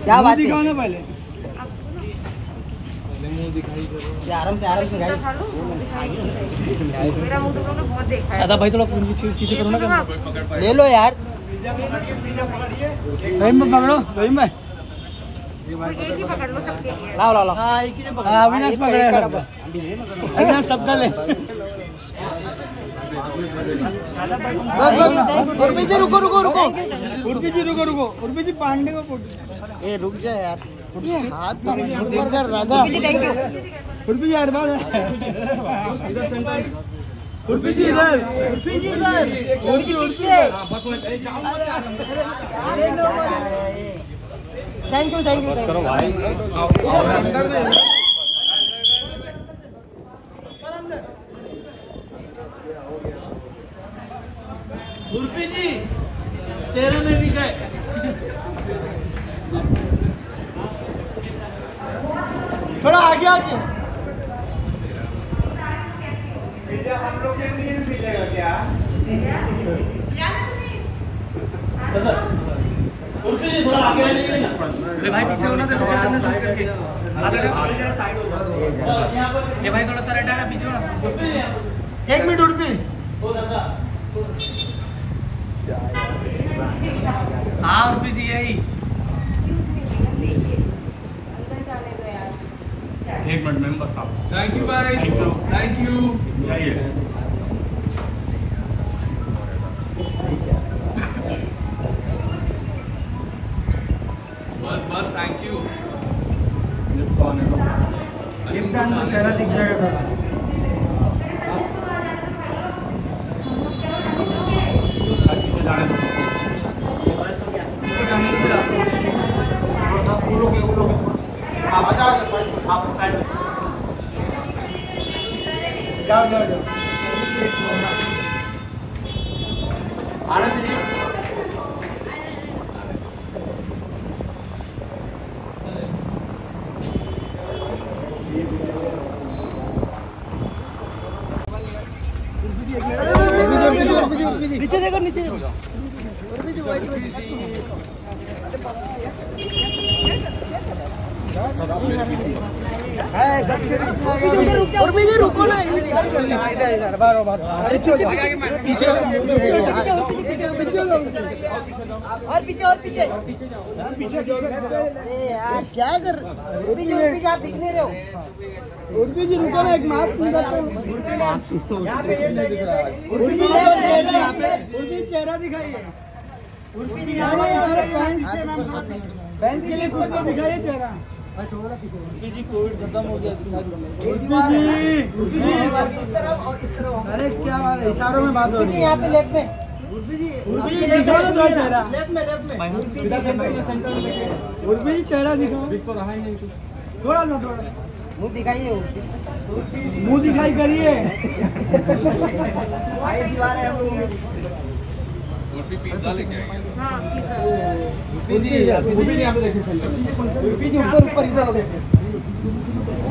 क्या बात दिखाओ ना पहले मुंह दिखाई दे। आराम से मेरा मुंह तुम लोगों ने बहुत देखा है। दादा भाई थोड़ा पीछे करो ना, ले लो यार। रहीम में पकड़ो, रहीम में एक ही पकड़ लो सबके लिए। लाओ लाओ लाओ। हाँ अविनाश पकड़े, अविनाश सबका ले। बस बस उर्फी जी रुको रुको रुको। उर्फी जी रुको रुको, उर्फी जी पांडे को फोटो। ए रुक जा यार, ये हाथ ऊपर कर राजा। Thank you. उर्फी जी अरबाज है। उर्फी जी इधर, उर्फी जी इधर, उर्फी जी पीछे। Thank you thank you. करो भाई। उर्फी जी चेहरे में दिखाए। थोड़ा आगे आके। हम लोग के लिए मिलेगा क्या? उर्फी जी थोड़ा आगे आइए ना। अरे भाई पीछे होना तो करके जरा साइड हो जाओ। ये भाई थोड़ा सा हटा ना, पीछे होना। एक मिनट उर्फी। हाँ उर्फी जी यही। एक मिनट मेंबर साहब। Thank you guys, thank you. बस बस थैंक यू। चेहरा दिख जाएगा। जाओ जाओ जाओ। नीचे देखो नीचे देखो। उर्फी जी रुको ना इधर। पीछे और पीछे और पीछे क्या कर। उर्फी जी आप दिख नहीं रहे हो। उर्फी जी रुको ना, एक मास्क निकालते हैं। उर्फी जी चेहरा दिखाइए। उर्फी जी बेंच के लिए कुछ तो दिखाइए चेहरा। उर्फी जी कोविड खत्म हो गया। उर्फी जी अरे क्या बात है, इशारों में बात हो रही है। यहाँ पे लेफ्ट में उर्फी जी दिखाओ ना थोड़ा चेहरा। लेफ्ट में उर्फी जी चेहरा दिखाओ। थोड़ा ना थोड़ा मुंह दिखाइए। मुंह दिखाई करिए। उर्फी पिज्जा लेके आएंगे। उर्फी जी ऊपर ऊपर इधर देखिए।